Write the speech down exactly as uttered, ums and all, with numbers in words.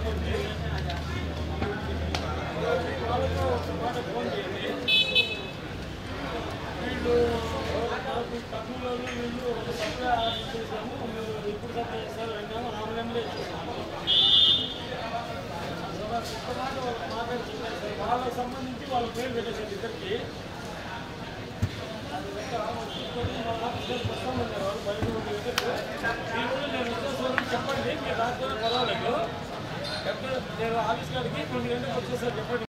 phone చేయండి వీళ్ళు కర్నూలు వీళ్ళు ఒక సప్లై ఆర్డర్ చేసాము మీరు ఇప్పుడు సప్లై చేస్తారు అన్నాము ఆన్లైన్లో మాట్లాడి చెప్పారు సార్ వాళ్ళకి సంబంధించి వాళ్ళ పేరు పెట్టేసారు ఇద్దరికి వస్తామన్నారు వాళ్ళు బయట నేను వచ్చేసరికి చెప్పండి మీరు రాకపోతే పర్వాలేదు ఎక్కడ నేను ఆఫీస్ కాడికి కొన్ని గంటలకు వచ్చేసారు చెప్పండి